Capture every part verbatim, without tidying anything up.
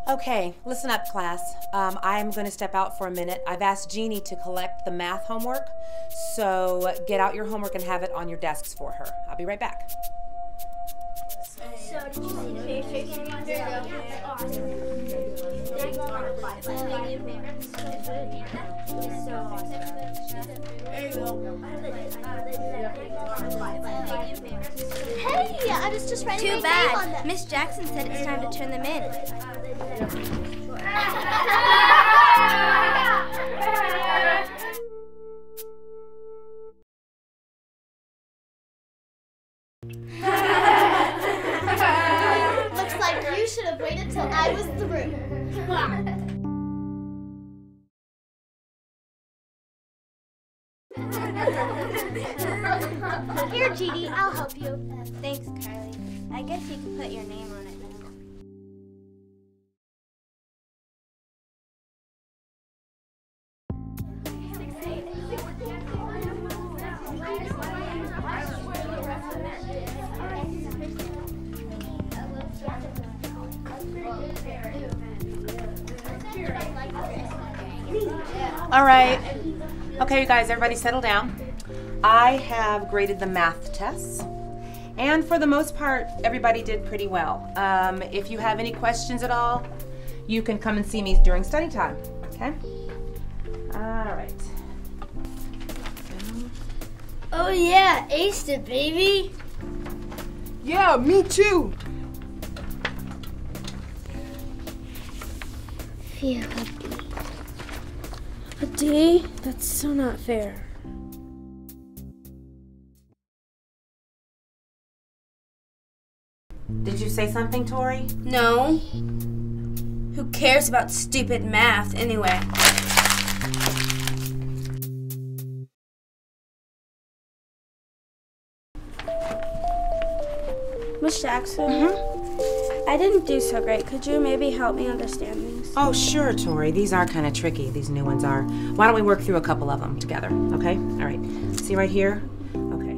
Okay, listen up, class. Um, I'm going to step out for a minute. I've asked Jeannie to collect the math homework, so get out your homework and have it on your desks for her. I'll be right back. So, did you see the pictures? Hey, I was just writing Too bad. Miss Jackson said it's time to turn them in. Looks like you should have waited till I was through. Here, G D, I'll help you. Thanks, Carly. I guess you can put your name on it now. All right. Okay, you guys, everybody settle down. I have graded the math tests, and for the most part, everybody did pretty well. Um, if you have any questions at all, you can come and see me during study time, okay? All right. Oh yeah, aced it, baby. Yeah, me too. Phew, a D? That's so not fair. Did you say something, Tori? No. Who cares about stupid math anyway? Miss Jackson, Mm-hmm. I didn't do so great. Could you maybe help me understand these? Oh, sure, Tori. These are kind of tricky. These new ones are. Why don't we work through a couple of them together, okay? All right. See right here? Okay.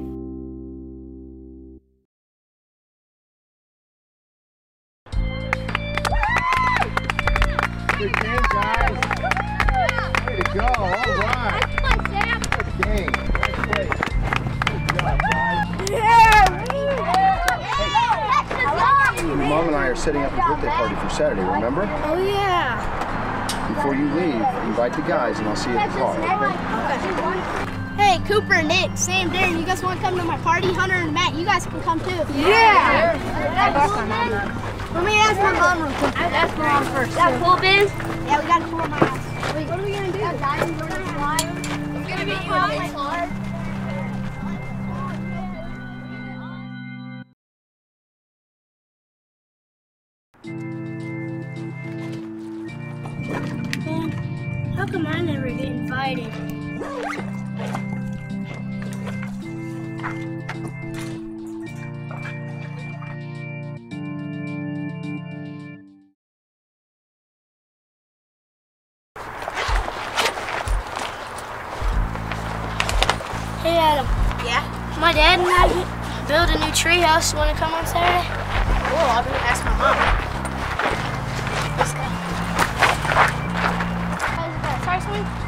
Good game, guys. Way to go. All right. Good game. Nice play. Good job, guys. Your mom and I are setting up a birthday party for Saturday, remember? Oh yeah. Before you leave, invite the guys and I'll see you at the car, okay? Hey, Cooper and Nick, Sam, Darren, you guys want to come to my party? Hunter and Matt, you guys can come too. Yeah. Let me ask my mom real quick. I'd ask my mom first. Got a pool, Ben? Yeah, we got a pool at my house. Wait, what are we going to do? Guys, we're going to fly. I'm going to meet you in my car. Man, how come I never get invited? Hey, Adam. Yeah? My dad and I built a new tree house. You want to come on Saturday? Cool, I'll be ask my mom. Let's go. Sorry, something?